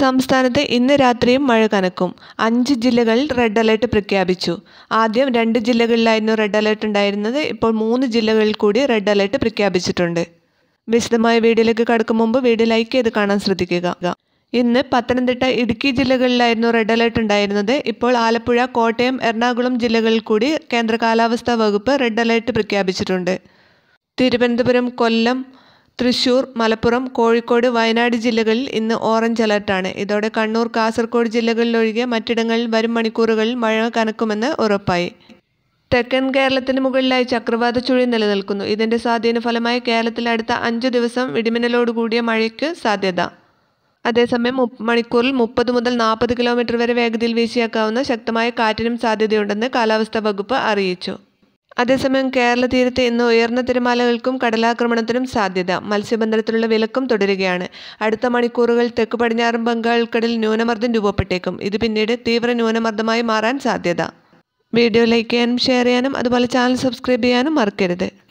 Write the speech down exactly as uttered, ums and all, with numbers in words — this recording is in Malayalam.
സംസ്ഥാനത്ത് ഇന്ന് രാത്രിയും മഴ കനക്കും. അഞ്ച് ജില്ലകളിൽ റെഡ് അലേർട്ട് പ്രഖ്യാപിച്ചു. ആദ്യം രണ്ട് ജില്ലകളിലായിരുന്നു റെഡ് അലേർട്ട് ഉണ്ടായിരുന്നത്. ഇപ്പോൾ മൂന്ന് ജില്ലകളിൽ കൂടി റെഡ് അലേർട്ട് പ്രഖ്യാപിച്ചിട്ടുണ്ട്. വിശദമായ വീഡിയോയിലേക്ക് കടക്കും മുമ്പ് വീഡിയോ ലൈക്ക് ചെയ്ത് കാണാൻ ശ്രദ്ധിക്കുക. ഇന്ന് പത്തനംതിട്ട, ഇടുക്കി ജില്ലകളിലായിരുന്നു റെഡ് അലേർട്ട് ഉണ്ടായിരുന്നത്. ഇപ്പോൾ ആലപ്പുഴ, കോട്ടയം, എറണാകുളം ജില്ലകളിൽ കൂടി കേന്ദ്ര കാലാവസ്ഥാ വകുപ്പ് റെഡ് അലേർട്ട് പ്രഖ്യാപിച്ചിട്ടുണ്ട്. തിരുവനന്തപുരം, കൊല്ലം, തൃശൂർ, മലപ്പുറം, കോഴിക്കോട്, വയനാട് ജില്ലകളിൽ ഇന്ന് ഓറഞ്ച് അലർട്ടാണ്. ഇതോടെ കണ്ണൂർ, കാസർഗോഡ് ജില്ലകളിലൊഴികെ മറ്റിടങ്ങളിൽ വരും മണിക്കൂറുകളിൽ മഴ കനക്കുമെന്ന് ഉറപ്പായി. തെക്കൻ കേരളത്തിന് മുകളിലായി ചക്രവാത ചുഴി നിലനിൽക്കുന്നു. ഇതിന്റെ സ്വാധീന ഫലമായി കേരളത്തിൽ അടുത്ത അഞ്ചു ദിവസം ഇടിമിന്നലോടുകൂടിയ മഴയ്ക്ക് സാധ്യത. അതേസമയം മണിക്കൂറിൽ മുപ്പത് മുതൽ നാൽപ്പത് കിലോമീറ്റർ വരെ വേഗതയിൽ വീശിയേക്കാവുന്ന ശക്തമായ കാറ്റിനും സാധ്യതയുണ്ടെന്ന് കാലാവസ്ഥാ വകുപ്പ് അറിയിച്ചു. അതേസമയം കേരള തീരത്ത് ഇന്ന് ഉയർന്ന തിരമാലകൾക്കും കടലാക്രമണത്തിനും സാധ്യത. മത്സ്യബന്ധനത്തിലുള്ള വിലക്കും തുടരുകയാണ്. അടുത്ത മണിക്കൂറുകൾ തെക്ക് പടിഞ്ഞാറൻ ബംഗാൾ ഉൾക്കടലിൽ ന്യൂനമർദ്ദം രൂപപ്പെട്ടേക്കും. ഇത് പിന്നീട് തീവ്ര ന്യൂനമർദ്ദമായി മാറാൻ സാധ്യത. വീഡിയോ ലൈക്ക് ചെയ്യാനും ഷെയർ ചെയ്യാനും അതുപോലെ ചാനൽ സബ്സ്ക്രൈബ് ചെയ്യാനും മറക്കരുത്.